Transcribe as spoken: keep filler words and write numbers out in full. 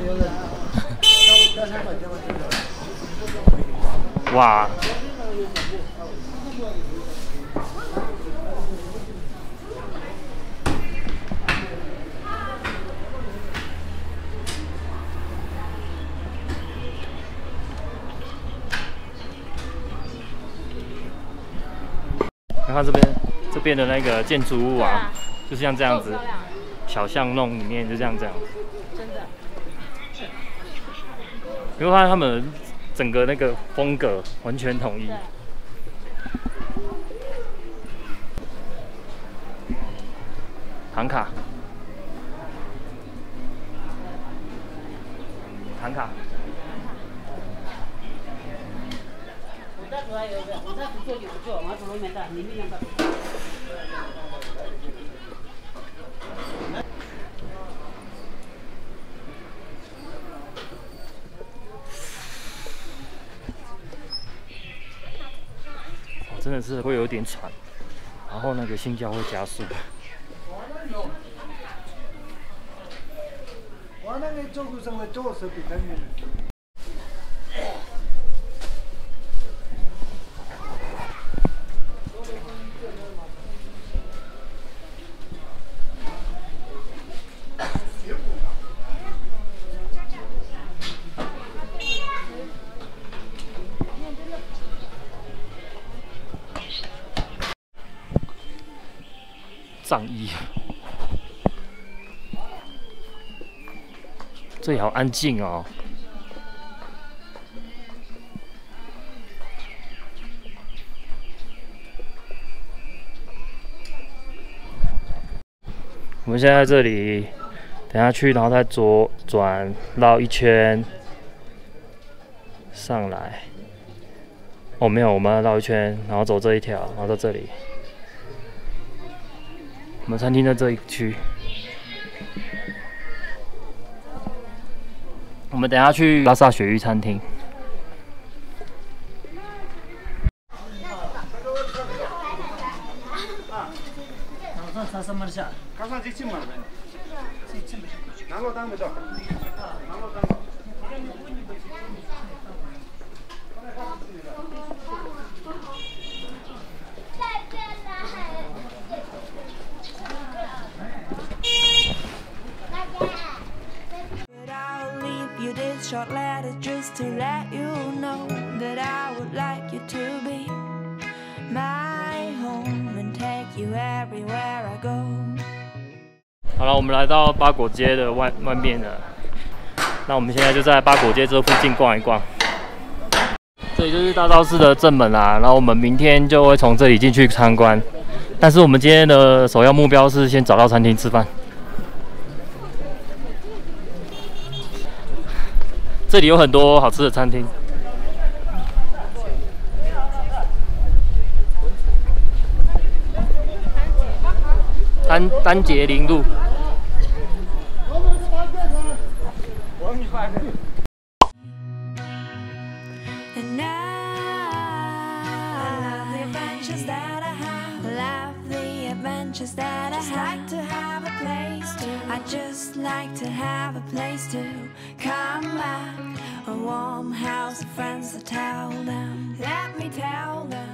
哇！你看这边，这边的那个建筑物啊，啊就像这样子，小巷弄里面就这样这样子。真的。你会发现他们整个那个风格完全统一。唐卡，唐卡。 真的是会有点喘，然后那个心跳会加速。藏衣，这里好安静哦。我们现在在这里，等下去，然后再左转绕一圈上来。哦，没有，我们要绕一圈，然后走这一条，然后到这里。 我们餐厅在这一区，我们等一下去拉萨鳕鱼餐厅。 Short letter just to let you know that I would like you to be my home and take you everywhere I go. 好了，我们来到八果街的外外面了。那我们现在就在八果街这附近逛一逛。这里就是大昭寺的正门啦。然后我们明天就会从这里进去参观。但是我们今天的首要目标是先找到餐厅吃饭。 这里有很多好吃的餐厅，丹丹杰林路。Just like to have a place to come back, a warm house of friends to tell them. Let me tell them.